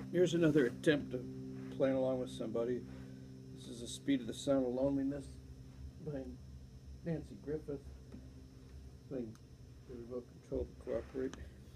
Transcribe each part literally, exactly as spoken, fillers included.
Here's another attempt of playing along with somebody. This is The Speed of the Sound of Loneliness by Nancy Griffith, playing the remote control to cooperate.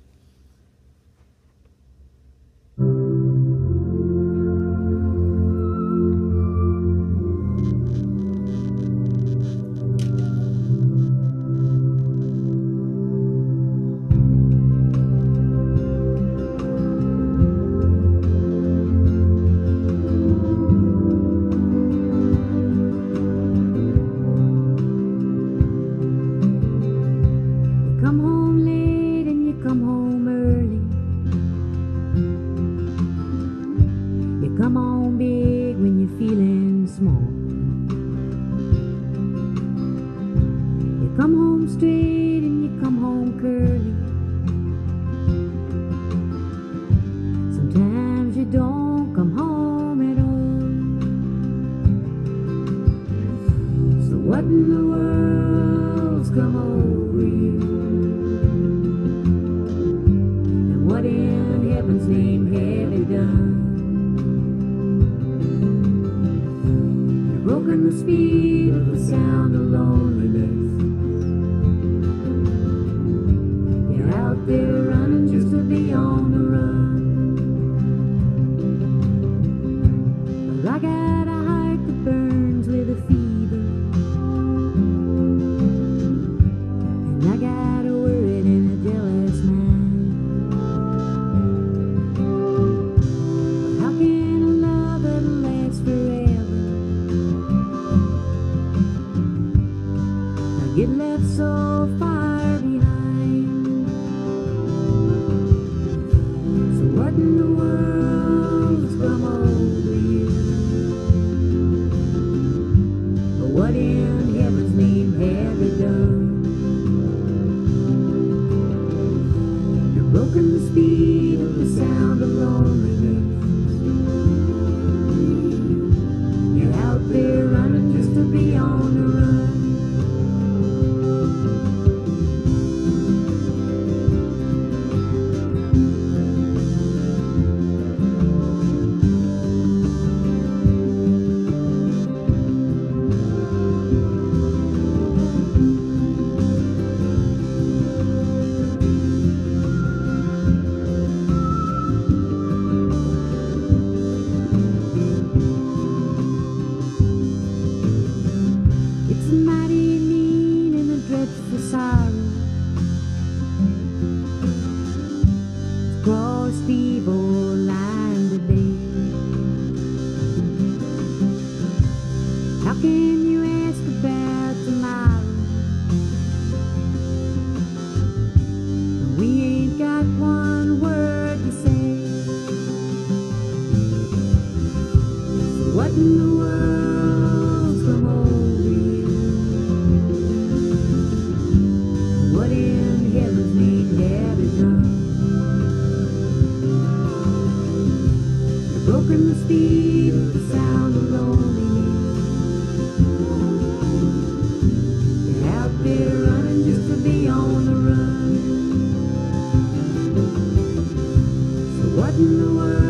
Come home late and you come home early. You come home big when you're feeling small. You come home straight and you come home curly. Sometimes you don't come home at all. So what in the world's come over you? What in heaven's name have you done? You've broken the speed of the sound of loneliness. You're out there running just to be on the run. Well, I got a heart that burns with a fever, and I got a worried and a jealous mind. Get left so far behind. So what in the world's come over you? But what in heaven's name have you done? You've broken the speed of the sound of loneliness. You're out there running just to be on the run. It's mighty mean and a dreadful sorrow. It's crossed the evil line today. How can you ask about tomorrow? We ain't got one word to say. So what in the world's come over you? What in heaven's name have you done? You've broken the speed of the sound of loneliness. You're out there running just to be on the run. So what in the world